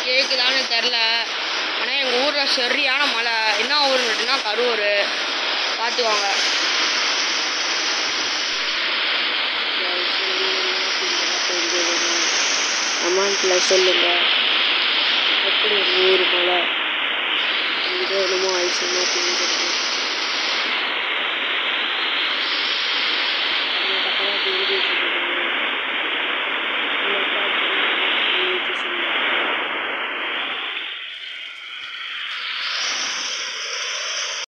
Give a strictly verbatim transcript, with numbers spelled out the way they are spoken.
கேட்குதான்னு தெரில. ஆனால் எங்கள் ஊரில் சரியான மழை. என்ன ஊர் மட்டும்னா கரூர். பார்த்துக்கோங்க. கமெண்ட்டில் சொல்லுங்கள் எப்படி எங்கள் ஊர் மழை இது என்னமோ ஐசமாக தெரிஞ்சிருக்கு. பக்கமாக தெரிஞ்சிட்டு